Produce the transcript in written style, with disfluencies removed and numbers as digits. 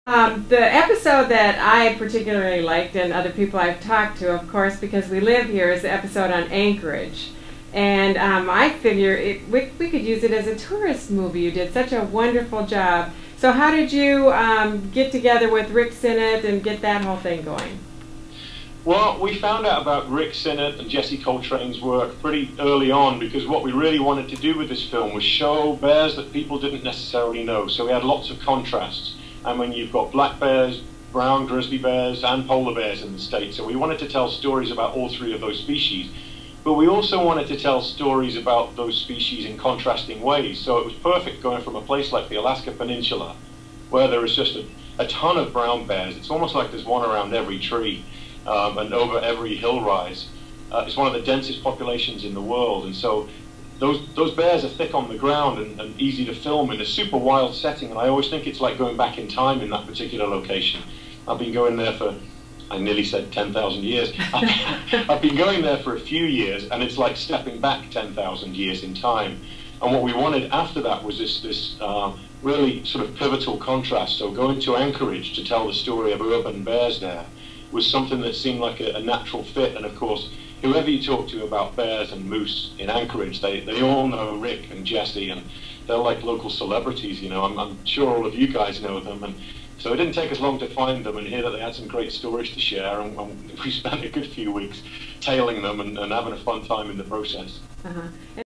The episode that I particularly liked, and other people I've talked to, of course, because we live here, is the episode on Anchorage. And I figure we could use it as a tourist movie. You did such a wonderful job. So how did you get together with Rick Sinnott and get that whole thing going? Well, we found out about Rick Sinnott and Jesse Coltrane's work pretty early on, because what we really wanted to do with this film was show bears that people didn't necessarily know. So we had lots of contrasts. And when you've got black bears, brown grizzly bears, and polar bears in the States, so we wanted to tell stories about all three of those species. But we also wanted to tell stories about those species in contrasting ways. So it was perfect going from a place like the Alaska Peninsula, where there is just a ton of brown bears. It's almost like there's one around every tree and over every hill rise. It's one of the densest populations in the world. And so those bears are thick on the ground and easy to film in a super wild setting, and I always think it's like going back in time in that particular location. I've been going there for, I nearly said 10,000 years. I've been going there for a few years, and it's like stepping back 10,000 years in time. And what we wanted after that was this really sort of pivotal contrast. So going to Anchorage to tell the story of urban bears there was something that seemed like a natural fit. And of course, whoever you talk to about bears and moose in Anchorage, they all know Rick and Jesse, and they're like local celebrities, you know. I'm sure all of you guys know them, and so it didn't take us long to find them and hear that they had some great stories to share, and we spent a good few weeks tailing them and having a fun time in the process.